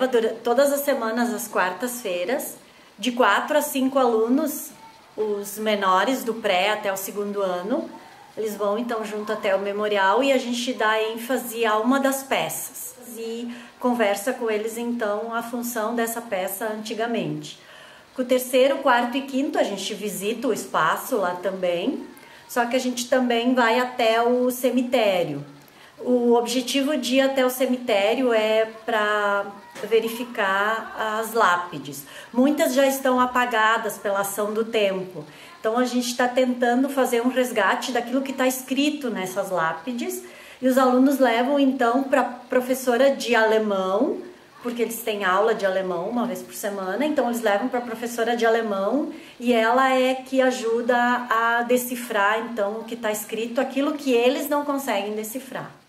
leva todas as semanas, às quartas-feiras, de 4 a 5 alunos, os menores do pré até o 2º ano. Eles vão então junto até o memorial e a gente dá ênfase a uma das peças e conversa com eles então a função dessa peça antigamente. Com o 3º, 4º e 5º a gente visita o espaço lá também, só que a gente também vai até o cemitério. O objetivo de ir até o cemitério é para verificar as lápides. Muitas já estão apagadas pela ação do tempo. Então a gente está tentando fazer um resgate daquilo que está escrito nessas lápides. E os alunos levam então para a professora de alemão, porque eles têm aula de alemão uma vez por semana. Então eles levam para a professora de alemão e ela é que ajuda a decifrar então o que está escrito, aquilo que eles não conseguem decifrar.